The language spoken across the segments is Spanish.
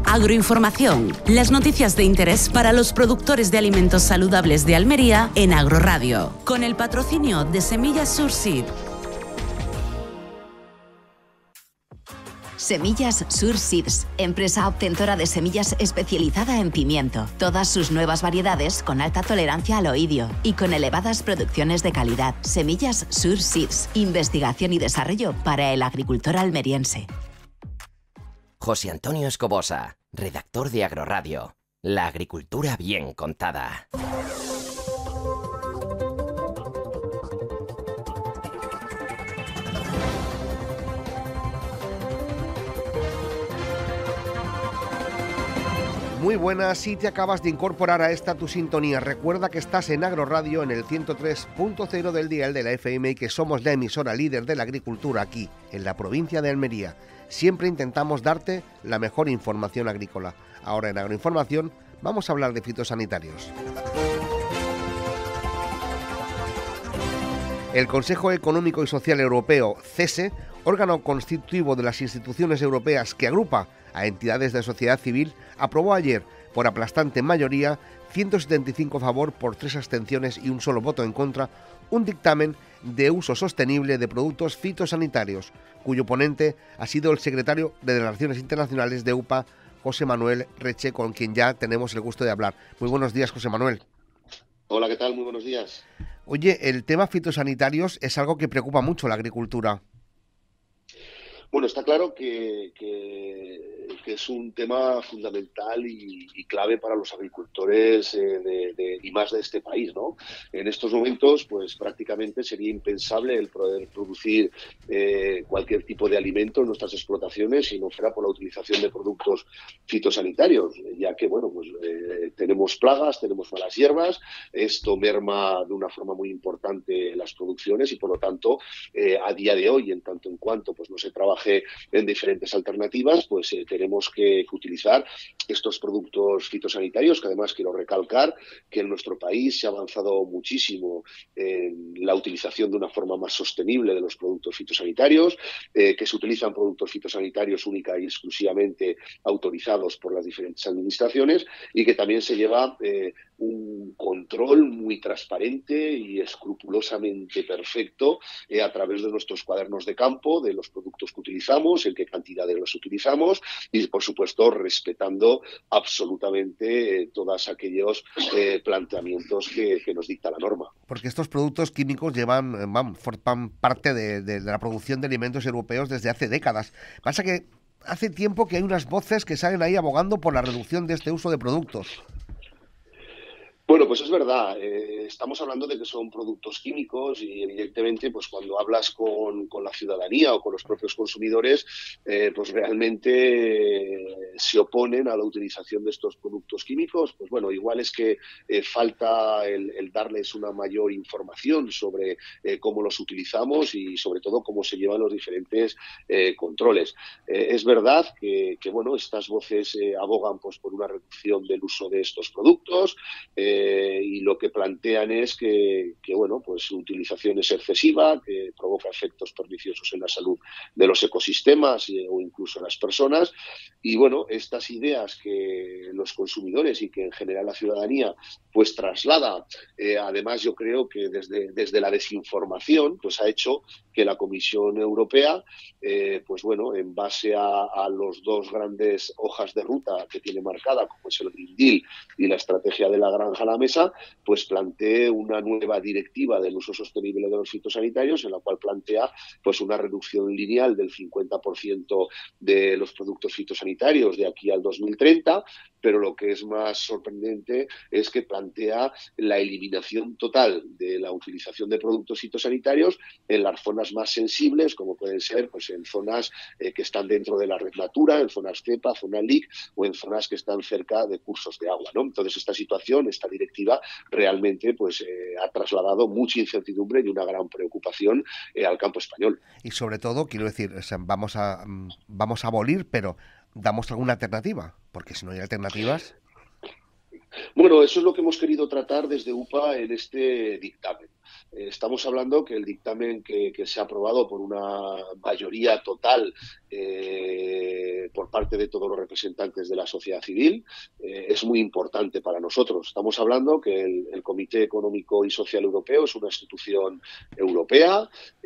Agroinformación, las noticias de interés para los productores de alimentos saludables de Almería en Agroradio, con el patrocinio de Semillas Surseed. Semillas Surseeds, empresa obtentora de semillas especializada en pimiento. Todas sus nuevas variedades con alta tolerancia al oidio y con elevadas producciones de calidad. Semillas Surseeds, investigación y desarrollo para el agricultor almeriense. José Antonio Escobosa, redactor de Agroradio. La agricultura bien contada. Muy buenas, si te acabas de incorporar a esta tu sintonía, recuerda que estás en Agroradio en el 103.0 del dial de la FM y que somos la emisora líder de la agricultura aquí, en la provincia de Almería. Siempre intentamos darte la mejor información agrícola. Ahora en Agroinformación vamos a hablar de fitosanitarios. El Consejo Económico y Social Europeo, CESE, órgano constitutivo de las instituciones europeas que agrupa a entidades de sociedad civil, aprobó ayer, por aplastante mayoría, 175 a favor por 3 abstenciones y un solo voto en contra, un dictamen de uso sostenible de productos fitosanitarios, cuyo ponente ha sido el secretario de Relaciones Internacionales de UPA, José Manuel Reche, con quien ya tenemos el gusto de hablar. Muy buenos días, José Manuel. Hola, ¿qué tal? Muy buenos días. Oye, el tema fitosanitarios es algo que preocupa mucho a la agricultura. Bueno, está claro que es un tema fundamental y clave para los agricultores y más de este país, ¿no? En estos momentos, pues prácticamente sería impensable el poder producir cualquier tipo de alimento en nuestras explotaciones si no fuera por la utilización de productos fitosanitarios, ya que, bueno, pues tenemos plagas, tenemos malas hierbas, esto merma de una forma muy importante las producciones y, por lo tanto, a día de hoy, en tanto en cuanto pues no se trabaje en diferentes alternativas, pues tenemos que utilizar estos productos fitosanitarios, que además quiero recalcar que en nuestro país se ha avanzado muchísimo en la utilización de una forma más sostenible de los productos fitosanitarios, que se utilizan productos fitosanitarios única y exclusivamente autorizados por las diferentes administraciones y que también se lleva un control muy transparente y escrupulosamente perfecto a través de nuestros cuadernos de campo, de los productos que utilizamos, en qué cantidades los utilizamos y, por supuesto, respetando absolutamente todos aquellos planteamientos que nos dicta la norma. Porque estos productos químicos forman parte de la producción de alimentos europeos desde hace décadas. Pasa que hace tiempo que hay unas voces que salen ahí abogando por la reducción de este uso de productos. Bueno, pues es verdad, estamos hablando de que son productos químicos y evidentemente pues cuando hablas con la ciudadanía o con los propios consumidores, pues realmente se oponen a la utilización de estos productos químicos. Pues bueno, igual es que falta el darles una mayor información sobre cómo los utilizamos y sobre todo cómo se llevan los diferentes controles. Es verdad que bueno, estas voces abogan pues por una reducción del uso de estos productos, y lo que plantean es que bueno, pues su utilización es excesiva, que provoca efectos perniciosos en la salud de los ecosistemas o incluso en las personas. Y bueno, estas ideas que los consumidores y que en general la ciudadanía pues traslada, además yo creo que desde la desinformación pues ha hecho que la Comisión Europea pues bueno, en base a los dos grandes hojas de ruta que tiene marcada, como es el Green Deal y la estrategia de la granja a la mesa, pues plantee una nueva directiva del uso sostenible de los fitosanitarios en la cual plantea pues una reducción lineal del 50% de los productos fitosanitarios de aquí al 2030, pero lo que es más sorprendente es que plantea la eliminación total de la utilización de productos fitosanitarios en las zonas más sensibles, como pueden ser pues en zonas que están dentro de la red Natura, en zonas CEPA, zona LIC o en zonas que están cerca de cursos de agua, ¿no? Entonces esta situación, esta directiva realmente pues ha trasladado mucha incertidumbre y una gran preocupación al campo español. Y sobre todo, quiero decir, o sea, vamos a abolir, pero ¿damos alguna alternativa? Porque si no hay alternativas... Bueno, eso es lo que hemos querido tratar desde UPA en este dictamen. Estamos hablando que el dictamen que se ha aprobado por una mayoría total por parte de todos los representantes de la sociedad civil es muy importante para nosotros. Estamos hablando que el Comité Económico y Social Europeo es una institución europea,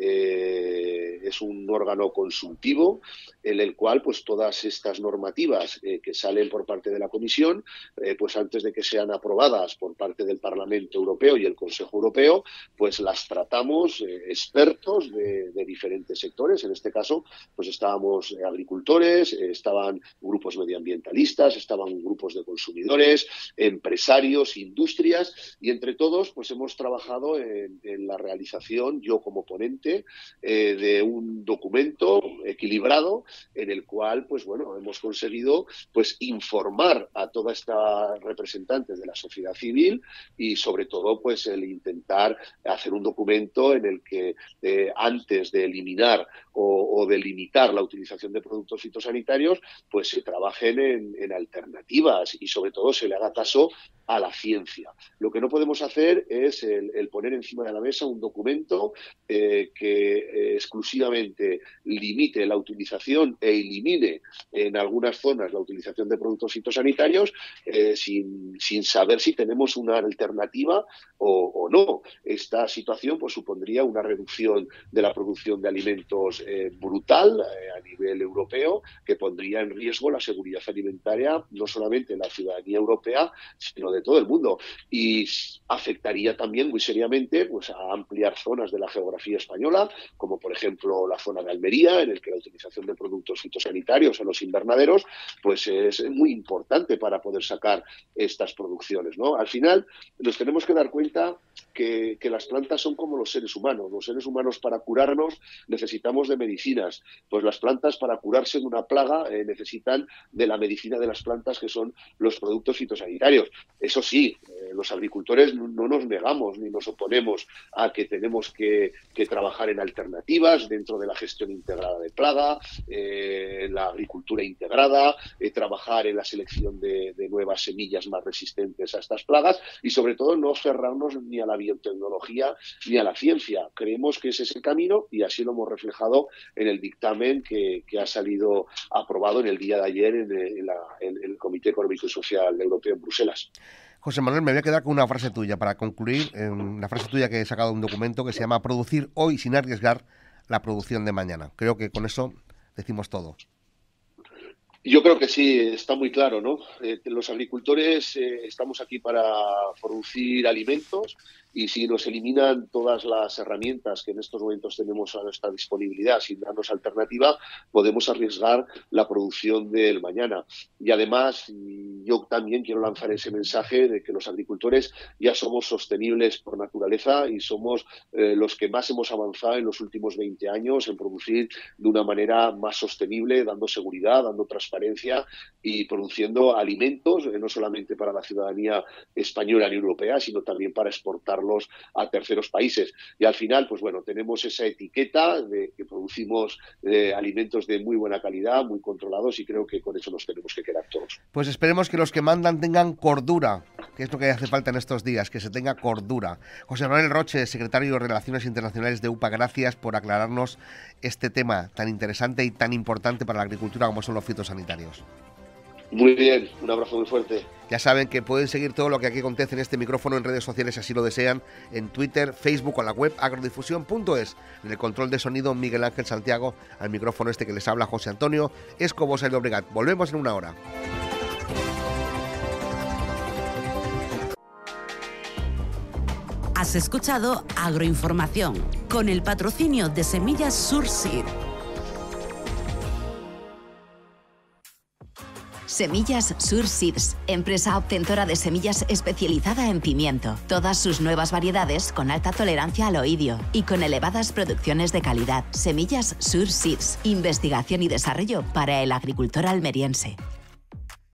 es un órgano consultivo en el cual pues todas estas normativas que salen por parte de la Comisión, pues antes de que sean aprobadas por parte del Parlamento Europeo y el Consejo Europeo, pues las tratamos expertos de diferentes sectores. En este caso, pues estábamos agricultores, estaban grupos medioambientalistas, estaban grupos de consumidores, empresarios, industrias, y entre todos pues hemos trabajado en la realización, yo como ponente, de un documento equilibrado en el cual pues bueno, hemos conseguido pues informar a toda esta representantes de la sociedad civil y sobre todo pues el intentar hacer un documento en el que antes de eliminar o de limitar la utilización de productos fitosanitarios, pues se trabajen en alternativas y sobre todo se le haga caso a la ciencia. Lo que no podemos hacer es el poner encima de la mesa un documento que exclusivamente limite la utilización e elimine en algunas zonas la utilización de productos fitosanitarios sin saber si tenemos una alternativa o no. Esta situación pues supondría una reducción de la producción de alimentos brutal a nivel europeo, que pondría en riesgo la seguridad alimentaria no solamente de la ciudadanía europea, sino de todo el mundo, y afectaría también muy seriamente pues a ampliar zonas de la geografía española, como por ejemplo la zona de Almería, en el que la utilización de productos fitosanitarios en los invernaderos pues es muy importante para poder sacar estas producciones, ¿no? Al final nos tenemos que dar cuenta que las plantas son como los seres humanos. Los seres humanos, para curarnos, necesitamos de medicinas. Pues las plantas, para curarse de una plaga, necesitan de la medicina de las plantas, que son los productos fitosanitarios. Eso sí, los agricultores no nos negamos ni nos oponemos a que tenemos que trabajar en alternativas dentro de la gestión integrada de plaga, en la agricultura integrada, trabajar en la selección de nuevas semillas más resistentes a estas plagas y, sobre todo, no cerrarnos ni a la biotecnología ni a la ciencia. Creemos que ese es el camino y así lo hemos reflejado en el dictamen que ha salido aprobado en el día de ayer en el Comité Económico y Social Europeo en Bruselas. José Manuel, me voy a quedar con una frase tuya para concluir, una frase tuya que he sacado de un documento que se llama "Producir hoy sin arriesgar la producción de mañana". Creo que con eso decimos todo. Yo creo que sí, está muy claro, ¿no? Los agricultores estamos aquí para producir alimentos y si nos eliminan todas las herramientas que en estos momentos tenemos a nuestra disponibilidad sin darnos alternativa, podemos arriesgar la producción del mañana. Y además, yo también quiero lanzar ese mensaje de que los agricultores ya somos sostenibles por naturaleza y somos los que más hemos avanzado en los últimos 20 años en producir de una manera más sostenible, dando seguridad, dando transparencia y produciendo alimentos, no solamente para la ciudadanía española ni europea, sino también para exportarlos a terceros países. Y al final, pues bueno, tenemos esa etiqueta de que producimos alimentos de muy buena calidad, muy controlados, y creo que con eso nos tenemos que quedar todos. Pues esperemos que los que mandan tengan cordura, que es lo que hace falta en estos días, que se tenga cordura. José Manuel Roche, secretario de Relaciones Internacionales de UPA, gracias por aclararnos este tema tan interesante y tan importante para la agricultura como son los fitosanitarios. Muy bien, un abrazo muy fuerte. Ya saben que pueden seguir todo lo que aquí acontece en este micrófono en redes sociales si así lo desean, en Twitter, Facebook o en la web agrodifusión.es. En el control de sonido, Miguel Ángel Santiago, al micrófono este que les habla José Antonio Escobosa y Llobregat. Volvemos en una hora. Has escuchado Agroinformación, con el patrocinio de Semillas Surseed. Semillas Surseeds, empresa obtentora de semillas especializada en pimiento. Todas sus nuevas variedades con alta tolerancia al oidio y con elevadas producciones de calidad. Semillas Surseeds, investigación y desarrollo para el agricultor almeriense.